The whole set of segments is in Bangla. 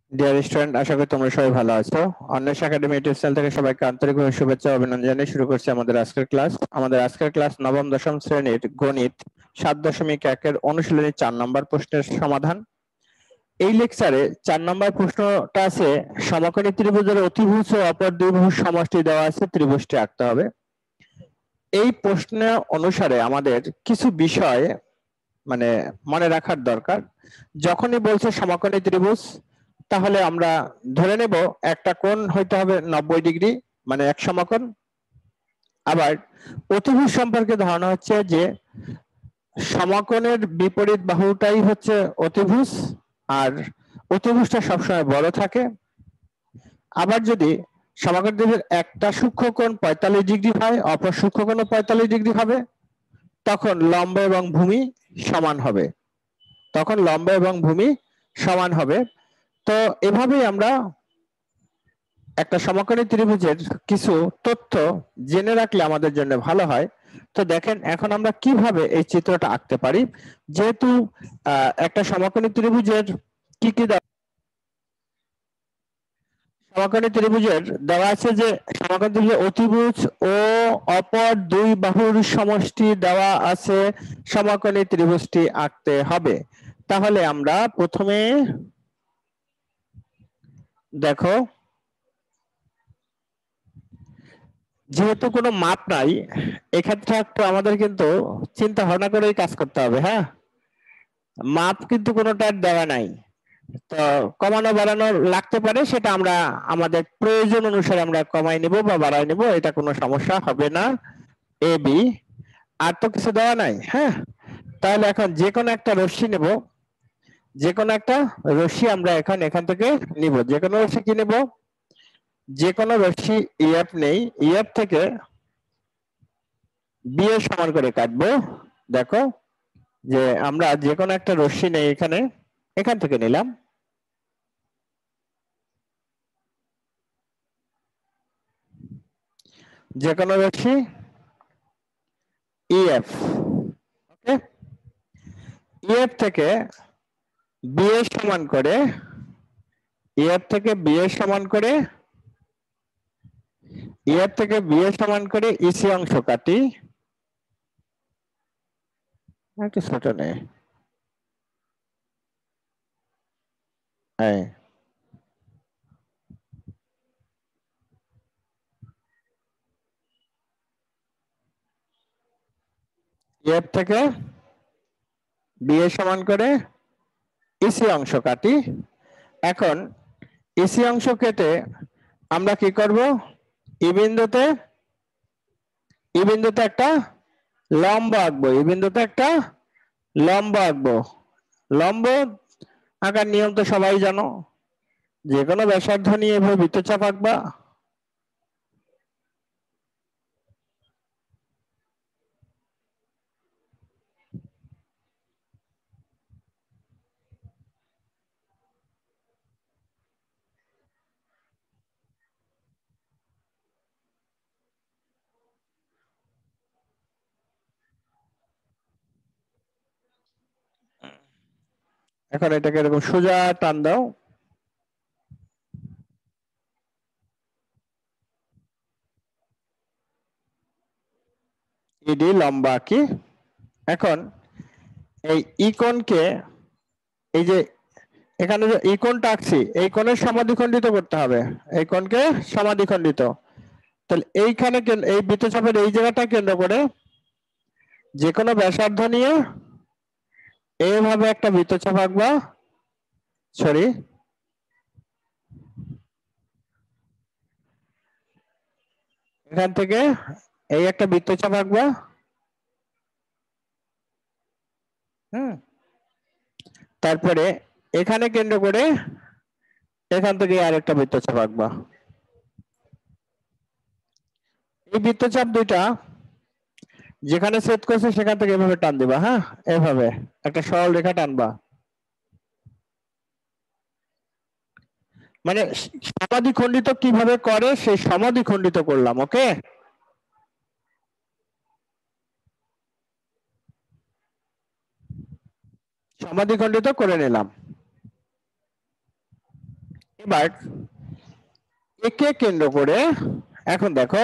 ডিয়ার স্টুডেন্ট, আশা করি তোমরা সবাই ভালো আছো। অন্বেষ একাডেমি ইউটিউব চ্যানেল থেকে সবাইকে আন্তরিকভাবে শুভেচ্ছা ও অভিনন্দন জানিয়ে শুরু করছি আমাদের আজকের ক্লাস। আমাদের আজকের ক্লাস নবম দশম শ্রেণীর গণিত 7.1-এর অনুশীলনী 4 নম্বর প্রশ্নের সমাধান। এই লেকচারে 4 নম্বর প্রশ্নটা আছে, সমকোণী ত্রিভুজের অতিভুজ ও অপর দুই বাহুর সমষ্টি দেওয়া আছে, ত্রিভুজটি আঁকতে হবে। এই প্রশ্ন অনুসারে আমাদের কিছু বিষয় মানে মনে রাখার দরকার। যখনই বলছে সমকোণী ত্রিভুজ, তাহলে আমরা ধরে নেব একটা কোণ হইতে হবে 90 ডিগ্রি, মানে এক সমকোণ। আবার অতিভুজ সম্পর্কে ধারণা হচ্ছে যে সমকোণের বিপরীত বাহুটাই হচ্ছে অতিভুজ, আর অতিভুজটা সবসময় বড় থাকে। আবার যদি সমকোণ ত্রিভুজের একটা সূক্ষ্মকোণ 45 ডিগ্রি হয়, অপর সূক্ষ্মকোণও 45 ডিগ্রি হবে, তখন লম্ব এবং ভূমি সমান হবে। তো এভাবেই আমরা একটা সমকোণী ত্রিভুজের কিছু তথ্য জেনে রাখলে আমাদের জন্য ভালো হয়। তো দেখেন, এখন আমরা কিভাবে এই চিত্রটা আঁকতে পারি। যেহেতু একটা সমকোণী ত্রিভুজের কি কি সমকোণী ত্রিভুজের দেওয়া আছে যে সমকোণী ত্রিভুজের অতিভুজ ও অপর দুই বাহুর সমষ্টি দেওয়া আছে, সমকোণী ত্রিভুজটি আঁকতে হবে। তাহলে আমরা প্রথমে দেখো, যেহেতু কোনো মাপ নাই, এক্ষেত্রে একটু আমাদের কিন্তু চিন্তা ভাবনা করেই কাজ করতে হবে। হ্যাঁ, মাপ কিন্তু কোনোটার দেওয়া নাই, তো কমানো বাড়ানো লাগতে পারে, সেটা আমরা আমাদের প্রয়োজন অনুসারে আমরা কমাই নিব বা বাড়াই নিব, এটা কোনো সমস্যা হবে না। এ বি, আর তো কিছু দেওয়া নাই। হ্যাঁ, তাহলে এখন যে কোনো একটা রশ্মি নেব, যে কোনো একটা রশ্মি আমরা এখন এখান থেকে নিব। যে কোনো রশ্মি কি নেব? যে কোনো রশ্মি ইএফ নেই, ইএফ থেকে বি এর সমান করে কাটবো। দেখো যে আমরা যে কোনো একটা রশ্মি নেই, এখানে এখান থেকে নিলাম। যে কোনো রশ্মি ইএফ, ওকে, ইএফ থেকে বি এর সমান করে, ইএফ থেকে বি এর সমান করে, ইএফ থেকে বি এর সমান করে ইসি অংশ কাটি। একটু ছোট নেই, হ্যাঁ, ইএফ থেকে বি এর সমান করে ইসি অংশ কাটি। এখন ইসি অংশ কেটে আমরা কি করব? ই বিন্দুতে, ই বিন্দুতে একটা লম্ব আঁকবো, ই বিন্দুতে একটা লম্ব আঁকবো। লম্ব আঁকার নিয়ম তো সবাই জানো, যে কোনো ব্যাসার্ধ নিয়ে এভাবে বৃত্তচাপ আঁকবা। এখন এটাকে এরকম সোজা টান দাও, ইডি লম্বা আঁকি। এখন এই ই কোণকে, এই যে এখানে যে এই কোণটা আঁকছি, এই কোণের সমাদ্বিখণ্ডিত করতে হবে, এই কোণকে সমাদ্বিখণ্ডিত। তাহলে এইখানে এই বৃত্তচাপের এই জায়গাটা কেন্দ্র করে যে কোনো ব্যাসার্ধ নিয়ে এইভাবে একটা বৃত্তচাপ আঁকবা। সরি, এখান থেকে এই একটা বৃত্তচাপ আঁকবা। হুম, তারপরে এখানে কেন্দ্র করে এখান থেকে আরেকটা বৃত্তচাপ আঁকবা। এই বৃত্তচাপ দুইটা যেখানে ছেদ করছে সেখান থেকে এভাবে টান দিবা। হ্যাঁ, এভাবে একটা সরল রেখা টানবা, মানে সমাদ্বিখণ্ডিত কিভাবে করে সেই সমাদ্বিখণ্ডিত করলাম। ওকে, সমাদ্বিখণ্ডিত করে নিলাম। এবার একে কেন্দ্র করে এখন দেখো,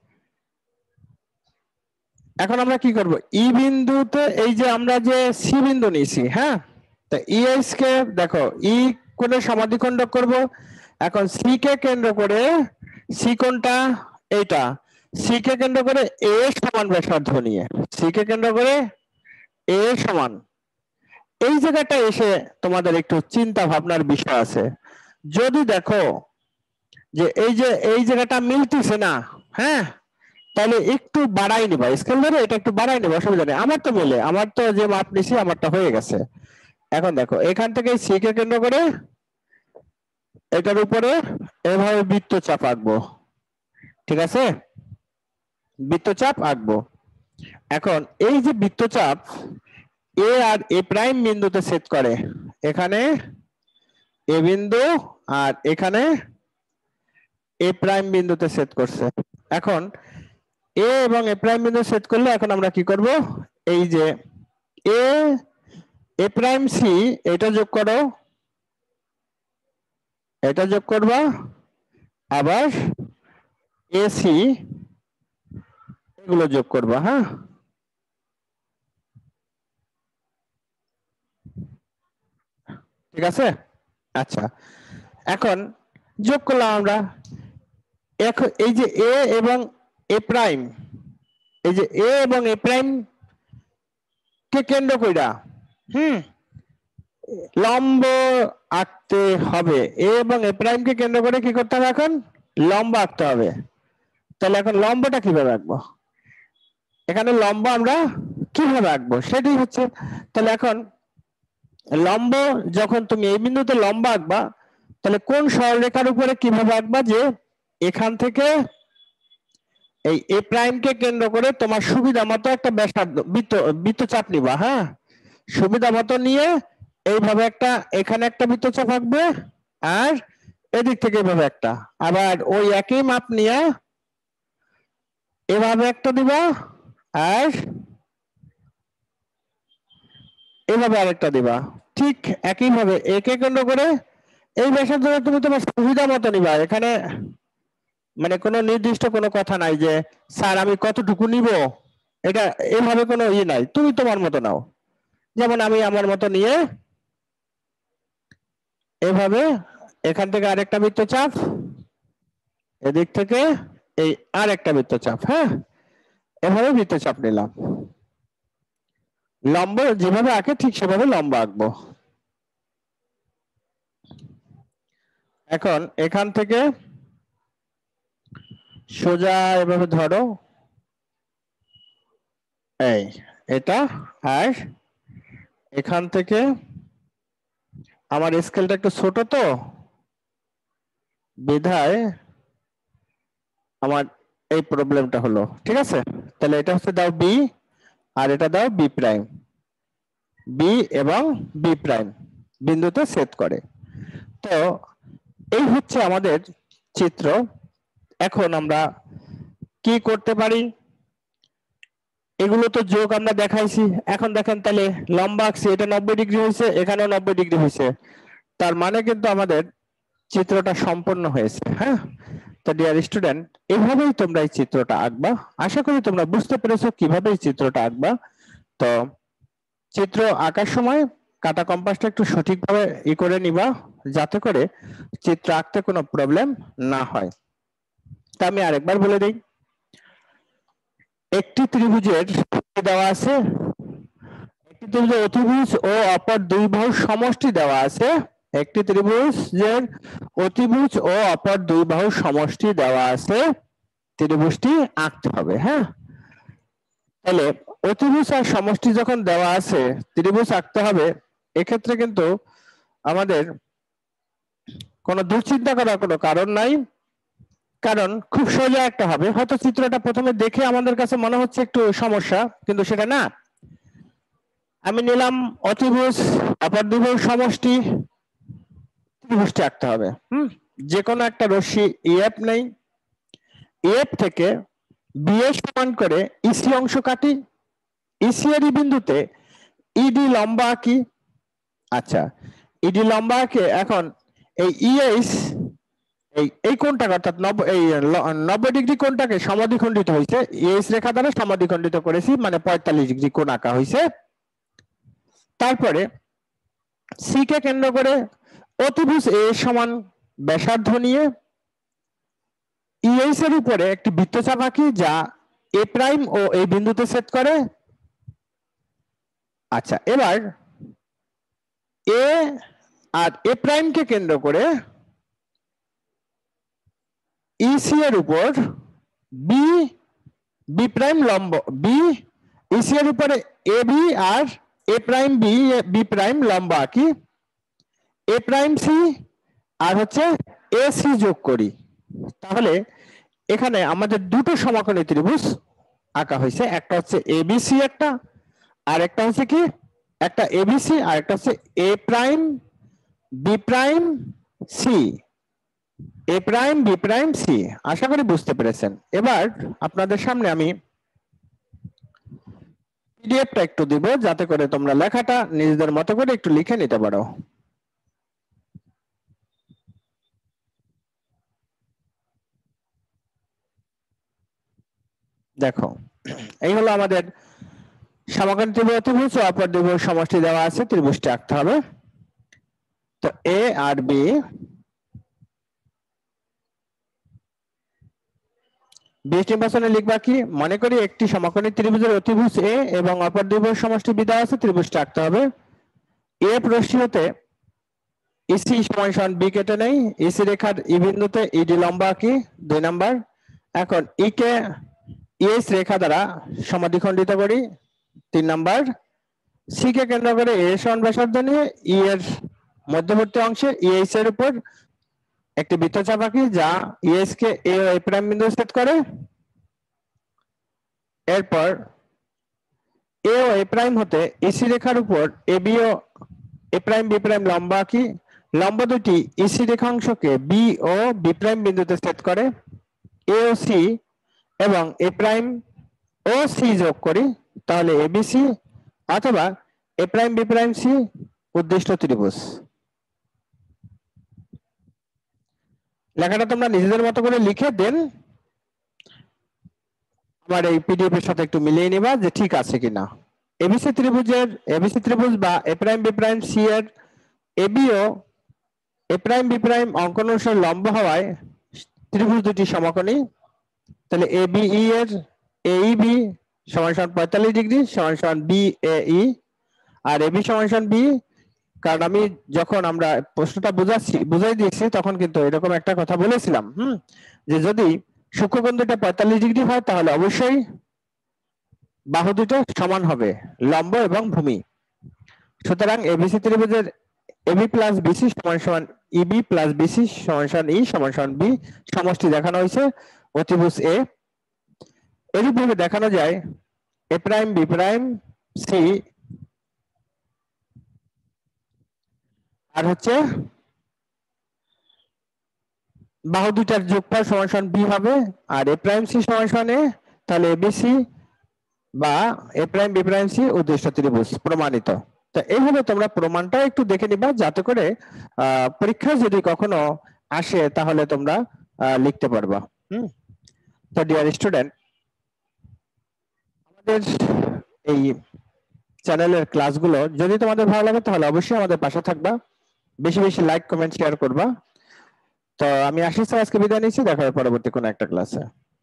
এখন আমরা কি করব, ই বিন্দুতে এই যে আমরা যে সি বিন্দু নিয়েছি, হ্যাঁ, তা ইএস কে দেখো ই কোণে সমাদ্বিখণ্ডক করব। এখন সি কে কেন্দ্র করে, সি কোণটা এইটা, সি কে কেন্দ্র করে এ সমান ব্যাসার্ধ নিয়ে, সি কে কেন্দ্র করে এ সমান, এই জায়গাটা এসে তোমাদের একটু চিন্তা ভাবনার বিষয় আছে। যদি দেখো যে এই জায়গাটা মিলতেছে না, হ্যাঁ, তাহলে একটু বাড়াই নিবা, স্কেল ধরে এটা একটু বাড়াই নিবা, অসুবিধা নেই। আমার তো মিলে, আমার তো যে মাপ নিছি আমারটা হয়ে গেছে। এখন দেখো এখান থেকে সি কে কেন্দ্র করে এটার উপরে এভাবে বৃত্তচাপ আঁকবো, ঠিক আছে, বৃত্তচাপ আঁকবো। এখন এই যে বৃত্তচাপ এ আর এ প্রাইম বিন্দুতে ছেদ করে, এখানে এ বিন্দু আর এখানে এ প্রাইম বিন্দুতে ছেদ করছে। এখন এ এবং এ প্রাইম বিন্দু ছেদ করলে এখন আমরা কি করব, এই যে এ প্রাইম সি এটা যোগ করো, এটা যোগ করবা, আবার এ সি এগুলো যোগ করবা, হ্যাঁ, ঠিক আছে। আচ্ছা, এখন যোগ করলাম আমরা, এখন এই যে এ এবং এ প্রাইম, এই যে এ এবং এ প্রাইম কে কেন্দ্র কইরা লম্ব আঁকতে হবে। এ এবং এ প্রাইম কে কেন্দ্র করে কি করতে হবে, এখন লম্ব আঁকতে হবে। তাহলে এখন লম্বটা কিভাবে আঁকবো, এখানে লম্ব আমরা কিভাবে আঁকবো সেটাই হচ্ছে। তাহলে এখন লম্ব যখন তুমি এই বিন্দুতে লম্ব আঁকবা, তাহলে কোন সরলরেখার উপরে কিভাবে আঁকবা, যে এখান থেকে এই এ প্রাইম কে কেন্দ্র করে তোমার সুবিধা মতো একটা ব্যাসার্ধ বৃত্তচাপ নিবা, হ্যাঁ, সুবিধা মতো নিয়ে এইভাবে একটা, এখানে একটা বৃত্তচাপ আঁকবে, আর এদিক থেকে এভাবে একটা, আবার ওই একই মাপ নিয়ে এভাবে একটা দিবা, আর এভাবে আরেকটা দিবা, ঠিক একইভাবে একে কেন্দ্র করে এই ব্যাসার্ধ তুমি তোমার সুবিধা মতো নিবা। এখানে মানে কোনো নির্দিষ্ট কোনো কথা নাই যে স্যার আমি কতটুকু নিব, এটা এভাবে কোনো ইয়ে নাই, তুমি তোমার মতো নাও। যেমন আমি আমার মতো নিয়ে এভাবে এখান থেকে আরেকটা বৃত্তচাপ, এদিক থেকে এই আরেকটা বৃত্তচাপ, হ্যাঁ, এভাবে বৃত্তচাপ নিলাম। লম্ব যেভাবে আঁকে ঠিক সেভাবে লম্ব আঁকবো। এখন এখান থেকে সোজা এভাবে ধরো, এই এটা, আর এখান থেকে আমার স্কেলটা একটু ছোট তো বিধায় আমার এই প্রবলেমটা হলো, ঠিক আছে। তাহলে এটা হচ্ছে দাও বি, আর এটা দাও বি প্রাইম, বি এবং বি প্রাইম বিন্দুতে ছেদ করে। তো এই হচ্ছে আমাদের চিত্র। এখন আমরা কি করতে পারি, এগুলো তো যোগ আমরা দেখাইছি। এখন দেখেন তাহলে লম্বা আঁকছি, এটা 90 ডিগ্রি হয়েছে, এখানেও 90 ডিগ্রি হয়েছে, তার মানে কিন্তু আমাদের চিত্রটা সম্পন্ন হয়েছে, হ্যাঁ। তো ডিয়ার স্টুডেন্ট, এভাবেই তোমরা এই চিত্রটা আঁকবা। আশা করি তোমরা বুঝতে পেরেছো কিভাবে এই চিত্রটা আঁকবা। তো চিত্র আঁকার সময় কাটা কম্পাসটা একটু সঠিকভাবে করে নিবা, যাতে করে চিত্র আঁকতে কোনো প্রবলেম না হয়। তা আমি আরেকবার বলে দিই, একটি ত্রিভুজের দেওয়া আছে, একটি ত্রিভুজের অতিভুজ ও অপর দুই বাহুর সমষ্টি দেওয়া আছে, একটি ত্রিভুজের অতিভুজ ও অপর দুই বাহুর সমষ্টি দেওয়া আছে, ত্রিভুজটি আঁকতে হবে, হ্যাঁ। তাহলে অতিভুজ আর সমষ্টি যখন দেওয়া আছে, ত্রিভুজ আঁকতে হবে, এক্ষেত্রে কিন্তু আমাদের কোনো দুশ্চিন্তা করার কোনো কারণ নাই, কারণ খুব সোজা একটা হবে। হয়তো চিত্রটা প্রথমে দেখে আমাদের কাছে মনে হচ্ছে একটু সমস্যা, কিন্তু সেটা না। আমি নিলাম অতিভুজ অপর দুই বাহুর সমষ্টি, ত্রিভুজটি আঁকতে হবে। যে কোনো একটা রশ্মি ইএফ নেই, ইএফ থেকে বি এর সমান করে ইসি অংশ কাটি, ইসি এর বিন্দুতে ইডি লম্বা আঁকি। আচ্ছা, ইডি লম্বা আঁকে এখন এই ইএইচ এই কোণটাকে অর্থাৎ 90 ডিগ্রি কোণটাকে সমাদ্বিখণ্ডিত হয়েছে, ইএইচ রেখা দ্বারা সমাদ্বিখণ্ডিত করেছি, মানে 45 ডিগ্রি কোণ আঁকা হয়েছে। তারপরে সি কে কেন্দ্র করে অতিভুজ এ সমান ব্যাসার্ধ নিয়ে ইএইচ এর উপরে একটি বৃত্তচাপ আঁকি যা এ প্রাইম ও এই বিন্দুতে ছেদ করে। আচ্ছা, এবার এ আর এ প্রাইম কে কেন্দ্র করে ইসি এর উপর বি বি প্রাইম লম্ব, বি ইসি এর উপরে এ বি আর A prime B B prime লম্ব আঁকি, এ প্রাইম সি আর হচ্ছে এ সি যোগ করি। তাহলে এখানে আমাদের দুটো সমকোণী ত্রিভুজ আঁকা হয়েছে, একটা হচ্ছে এবিসি একটা, আর একটা হচ্ছে কি একটা এবিসি আর একটা হচ্ছে A prime B prime C, A prime B prime C. আশা করি বুঝতে পেরেছেন। এবার আপনাদের সামনে আমি পিডিএফটা একটু দিব যাতে করে তোমরা লেখাটা নিজেদের মতো করে একটু লিখে নিতে পারো। দেখো, এই হলো আমাদের সমকোণী ত্রিভুজ ও অপর ত্রিভুজ সমষ্টি দেওয়া আছে, ত্রিভুজটি আঁকতে হবে। তো এ আর বি বেশ নির্বাচনে লিখবা কি, মনে করি একটি সমকোণী ত্রিভুজের অতিভুজ এ এবং অপর ত্রিভুজ সমষ্টি বি দেওয়া আছে, ত্রিভুজটি আঁকতে হবে। এ প্রস্থ হতে ইসি সমান বি কেটে নেই, ইসি রেখার ই বিন্দুতে ইডি লম্ব আঁকি 2 নাম্বার। এখন ই কে ইএস রেখা দ্বারা সমাদ্বিখণ্ডিত করি 3 নাম্বার। সি কে কেন্দ্র করে এ সমান ব্যাসার্ধ নিয়ে ই এর মধ্যবর্তী অংশে ইএইচ এর উপর একটি বৃত্তচাপ আঁকি যা ES K A O A prime বিন্দু ছেদ করে। এরপর এ ও এ প্রাইম হতে ইসি রেখার উপর এ বি ও এ প্রাইম বি প্রাইম লম্ব আঁকি, লম্ব দুটি ইসি রেখাংশকে বি ও বি প্রাইম বিন্দুতে ছেদ করে। এ ও সি এবং এ প্রাইম ও সি যোগ করি, তাহলে এবিসি অথবা A prime B prime C উদ্দিষ্ট ত্রিভুজ। লেখাটা তোমরা নিজেদের মতো করে লিখে দেন আমার এই পিডিএফ এর সাথে একটু মিলিয়ে নিবা যে ঠিক আছে কিনা। এবিসি ত্রিভুজ বা A prime B prime C এর এবি ও এ প্রাইম বি প্রাইম অঙ্কন অনুসারে লম্ব হওয়ায় ত্রিভুজ দুটি সমকোণী। তাহলে এ বি ই এর এই বি সমান 45 ডিগ্রি সমান বি এ ই, আর এবি সমান বি, কারণ আমি যখন আমরা প্রশ্নটা বুঝাই দিয়েছি তখন কিন্তু এরকম একটা কথা বলেছিলাম যে যদি সূক্ষ্মকোণ দুটো 45 ডিগ্রি হয় তাহলে অবশ্যই বাহু দুটো সমান হবে, লম্ব এবং ভূমি। সুতরাং এবিসি ত্রিভুজের এবি প্লাস বিসি সমান ইবি প্লাস বিসি সমান ই সমান বি সমষ্টি দেখানো হয়েছে অতিভুজ এ। এইভাবে দেখানো যায় A prime B prime C আর হচ্ছে বাহু দুটার যোগফল সমান বি হবে, আর এ প্রাইম সি সমান এ, তাহলে এবিসি বা A prime B prime C উদ্দিষ্ট ত্রিভুজ প্রমাণিত। তো এইভাবে তোমরা প্রমাণটা একটু দেখে নিবা যাতে করে পরীক্ষায় যদি কখনো আসে তাহলে তোমরা লিখতে পারবা। তো ডিয়ার স্টুডেন্ট, আমাদের এই চ্যানেলের ক্লাসগুলো যদি তোমাদের ভালো লাগে তাহলে অবশ্যই আমাদের পাশে থাকবা, বেশি বেশি লাইক কমেন্ট শেয়ার করবা। তো আমি আশিস স্যার আজকে বিদায় নিচ্ছি, দেখা হবে পরবর্তী কোনো একটা ক্লাসে।